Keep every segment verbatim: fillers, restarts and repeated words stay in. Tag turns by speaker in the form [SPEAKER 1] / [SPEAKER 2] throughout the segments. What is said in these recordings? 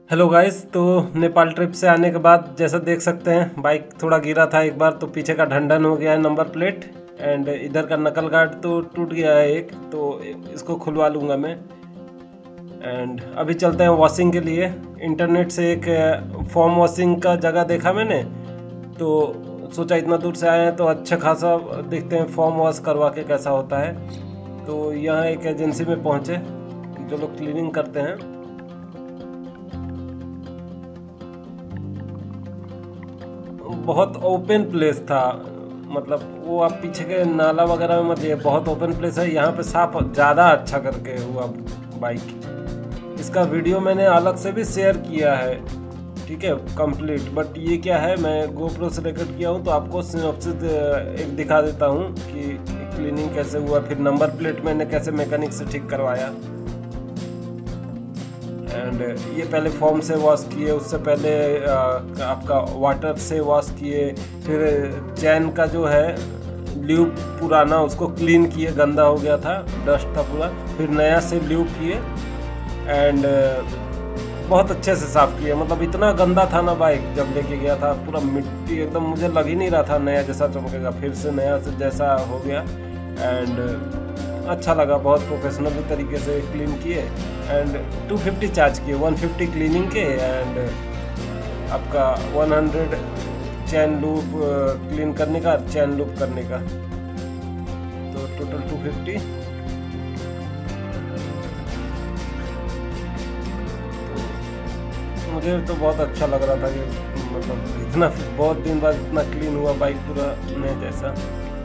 [SPEAKER 1] Hello guys, तो Nepal trip से आने के बाद जैसा देख सकते हैं बाइक थोड़ा गिरा था एक बार, तो पीछे का ढंढन हो गया है नंबर प्लेट एंड इधर का नकल गार्ड तो टूट गया है एक, तो इसको खुलवा लूँगा मैं। एंड अभी चलते हैं वॉशिंग के लिए। इंटरनेट से एक फॉर्म वॉशिंग का जगह देखा मैंने, तो सोचा इतना दूर से आए हैं तो अच्छा खासा देखते हैं फॉर्म वॉश करवा के कैसा होता है। तो यहाँ एक एजेंसी में पहुँचे जो लोग क्लीनिंग करते हैं। बहुत ओपन प्लेस था, मतलब वो आप पीछे के नाला वगैरह में मत जाइए, बहुत ओपन प्लेस है। यहाँ पे साफ ज़्यादा अच्छा करके हुआ बाइक। इसका वीडियो मैंने अलग से भी शेयर किया है, ठीक है, कंप्लीट। बट ये क्या है, मैं गोप्रो से रिकॉर्ड किया हूँ तो आपको सिनॉप्सिस एक दिखा देता हूँ कि क्लीनिंग कैसे हुआ, फिर नंबर प्लेट मैंने कैसे मैकेनिक से ठीक करवाया। एंड ये पहले फॉर्म से वॉश किए, उससे पहले आ, आपका वाटर से वॉश किए, फिर चैन का जो है ल्यूब पुराना उसको क्लीन किए, गंदा हो गया था, डस्ट था पूरा, फिर नया से ल्यूब किए एंड बहुत अच्छे से साफ़ किए। मतलब इतना गंदा था ना बाइक, जब लेके गया था पूरा मिट्टी एकदम, मुझे लग ही नहीं रहा था नया जैसा चमकेगा, फिर से नया से जैसा हो गया। एंड अच्छा लगा, बहुत प्रोफेशनल तरीके से क्लीन किए। एंड टू फिफ्टी चार्ज किए, वन फिफ्टी क्लीनिंग के एंड आपका one hundred chain lube clean करने का, चैन लूप करने का, तो टोटल टू फिफ्टी। मुझे तो बहुत अच्छा लग रहा था कि मतलब इतना बहुत दिन बाद इतना क्लीन हुआ बाइक, पूरा नए जैसा।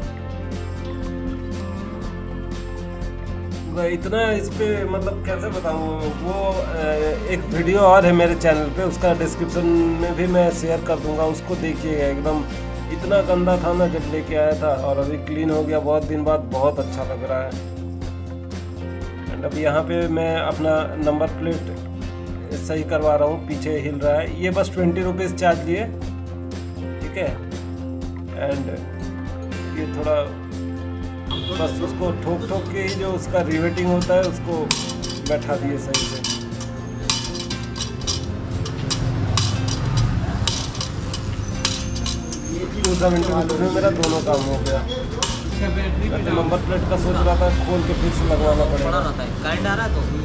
[SPEAKER 1] इतना इस पे मतलब कैसे बताऊँ, वो एक वीडियो और है मेरे चैनल पे, उसका डिस्क्रिप्शन में भी मैं शेयर कर दूंगा, उसको देखिएगा। एकदम इतना गंदा था ना जब लेके आया था, और अभी क्लीन हो गया बहुत दिन बाद, बहुत अच्छा लग रहा है। एंड अभी यहाँ पे मैं अपना नंबर प्लेट सही करवा रहा हूँ, पीछे हिल रहा है। ये बस ट्वेंटी रुपीज़ चार्ज लिए, ठीक है। एंड ये थोड़ा बस उसको ठोक ठोक के ही जो उसका रिवेटिंग होता है उसको बैठा दिए सही से। टू सेवेंटी रुपीज़ में मेरा दोनों काम हो गया। तो नंबर प्लेट का सोच रहा था खोल के फिर से लगवाना पड़ेगा।
[SPEAKER 2] करंट आ रहा है तो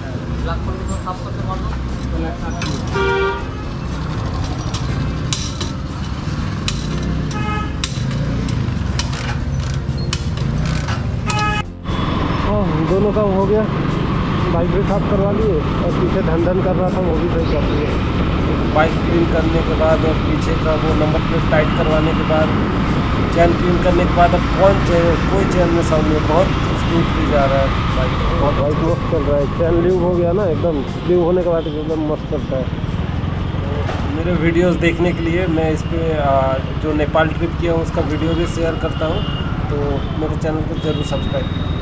[SPEAKER 1] दोनों काम हो गया, बाइक भी साफ करवा लिए और पीछे ढंढन कर रहा था वो भी सही कर दिए। बाइक क्लीन करने के बाद और पीछे का वो नंबर प्लेट टाइट करवाने के बाद, चैन क्लीन करने के बाद अब कौन कोई चैन में साउंड नहीं, बहुत स्मूथ भी जा रहा है बाइक, बहुत बाइक मस्त चल रहा है। चैन ल्यूब हो गया ना, एकदम ल्यूब होने के बाद एकदम मस्त चलता है। मेरे वीडियोस देखने के लिए मैं इस पर जो नेपाल ट्रिप किया हूँ उसका वीडियो भी शेयर करता हूँ, तो मेरे चैनल को ज़रूर सब्सक्राइब करें।